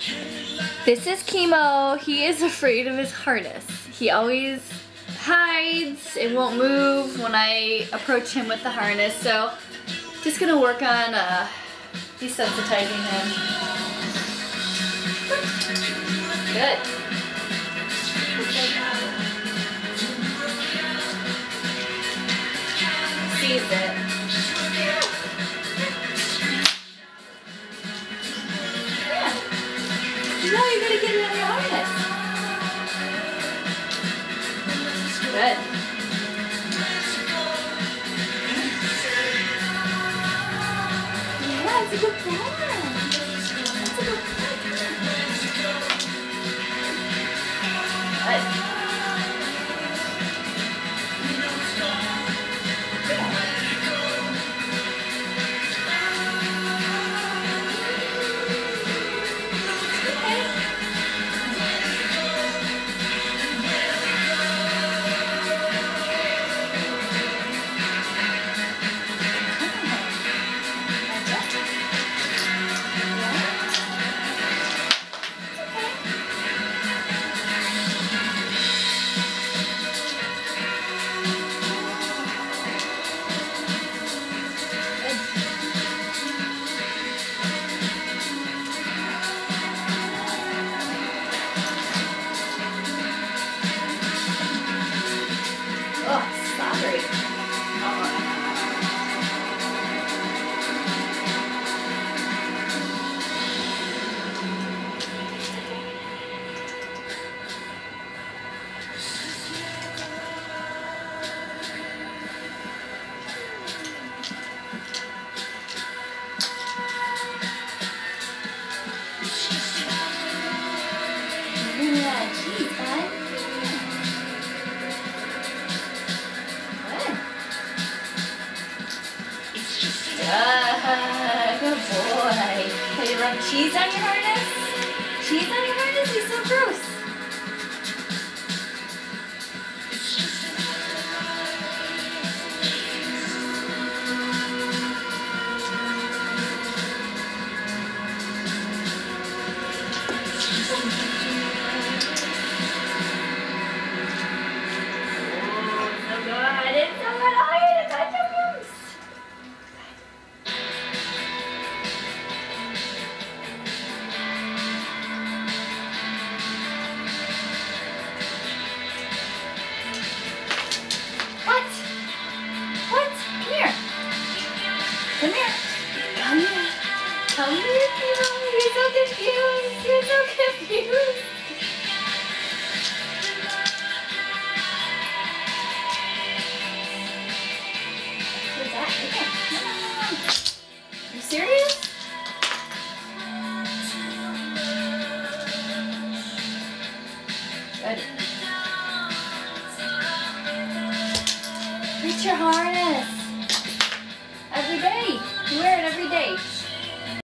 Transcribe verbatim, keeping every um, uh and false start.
This is Chemo. He is afraid of his harness. He always hides and won't move when I approach him with the harness. So just gonna work on uh, desensitizing him. Good. Sees it. Now you're gonna get it on your harness. Good. Yeah, it's a good plan. That's a good plan. Good. Oh, sorry. Yeah, geez, bud. Ah, good boy. Have you rub cheese on your harness? Cheese on your harness? You're so gross. Come here. Come here. Come here, Chemo. You're so confused. You're so confused. What's that? Okay. No, no, no, no. You serious? Good. Reach your harness. Every day. You wear it every day.